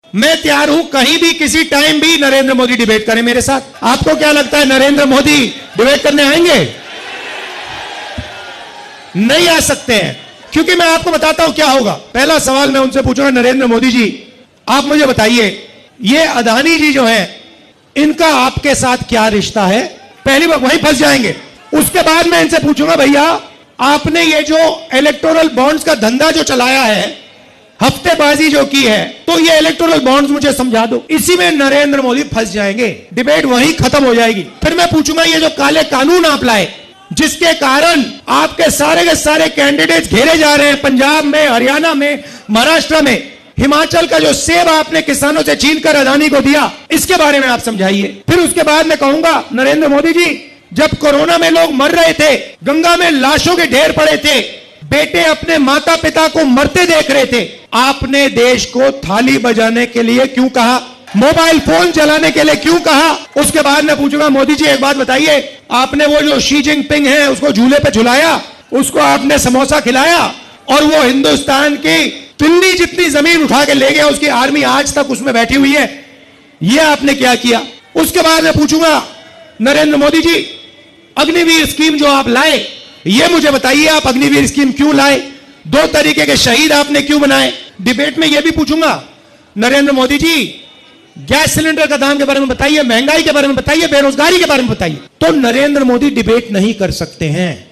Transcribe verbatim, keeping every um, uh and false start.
मैं तैयार हूं कहीं भी किसी टाइम भी नरेंद्र मोदी डिबेट करें मेरे साथ। आपको क्या लगता है नरेंद्र मोदी डिबेट करने आएंगे? नहीं आ सकते हैं, क्योंकि मैं आपको बताता हूं क्या होगा। पहला सवाल मैं उनसे पूछूंगा, नरेंद्र मोदी जी आप मुझे बताइए, ये अदानी जी जो है इनका आपके साथ क्या रिश्ता है? पहली बार वहीं फंस जाएंगे। उसके बाद मैं इनसे पूछूंगा, भैया आपने ये जो इलेक्टोरल बॉन्ड्स का धंधा जो चलाया है, हफ्तेबाजी जो की है, तो ये इलेक्टोरल बॉन्ड्स मुझे समझा दो। इसी में नरेंद्र मोदी फंस जाएंगे, डिबेट वहीं खत्म हो जाएगी। फिर मैं पूछूंगा, ये जो काले कानून आप लाए जिसके कारण आपके सारे के सारे कैंडिडेट्स घेरे जा रहे हैं, पंजाब में, हरियाणा में, महाराष्ट्र में, हिमाचल का जो सेब आपने किसानों से छीन कर अदानी को दिया, इसके बारे में आप समझाइए। फिर उसके बाद मैं कहूंगा, नरेंद्र मोदी जी जब कोरोना में लोग मर रहे थे, गंगा में लाशों के ढेर पड़े थे, बेटे अपने माता पिता को मरते देख रहे थे, आपने देश को थाली बजाने के लिए क्यों कहा? मोबाइल फोन चलाने के लिए क्यों कहा? उसके बाद मैं पूछूंगा, मोदी जी एक बात बताइए, आपने वो जो शी जिनपिंग है उसको झूले पे झुलाया, उसको आपने समोसा खिलाया और वो हिंदुस्तान की दिल्ली जितनी जमीन उठा के ले गया, उसकी आर्मी आज तक उसमें बैठी हुई है, ये आपने क्या किया? उसके बाद मैं पूछूंगा, नरेंद्र मोदी जी अग्निवीर स्कीम जो आप लाए, ये मुझे बताइए आप अग्निवीर स्कीम क्यों लाए? दो तरीके के शहीद आपने क्यों बनाए? डिबेट में यह भी पूछूंगा, नरेंद्र मोदी जी गैस सिलेंडर का दाम के बारे में बताइए, महंगाई के बारे में बताइए, बेरोजगारी के बारे में बताइए। तो नरेंद्र मोदी डिबेट नहीं कर सकते हैं।